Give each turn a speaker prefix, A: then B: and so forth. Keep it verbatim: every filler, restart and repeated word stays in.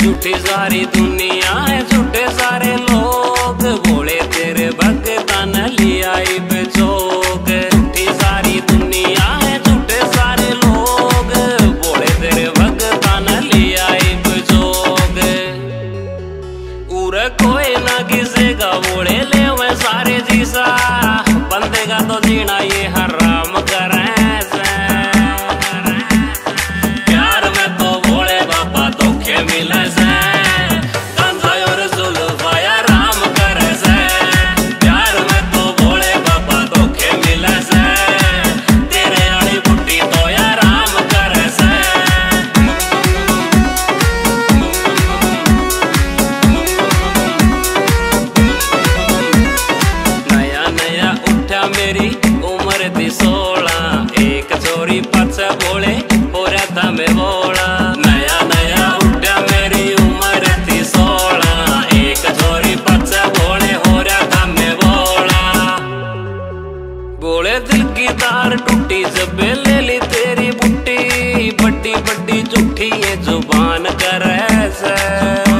A: झूठी सारी दुनिया है, झूठे सारे लोग, बोले तेरे भगता न लिया बेचोग। झूठी सारी दुनिया है, झूठे सारे लोग, बोले तेरे भगता न लिया बेचोग। उरे कोई ना किसी का बोले ले वे सारे जीसा, बंदे का तो जीना ये हराम करे। मेरी उम्र थी सोलह, एक चोरी पछे बोले हो रहा था मैं बोला। नया नया उठा मेरी उम्र थी सोलह, एक चोरी पछे बोले हो रहा था मैं बोला। बोले दिल की तार टूटी जब ले ली तेरी बुट्टी, बड्डी बड्डी झूठी ये जुबान करे से।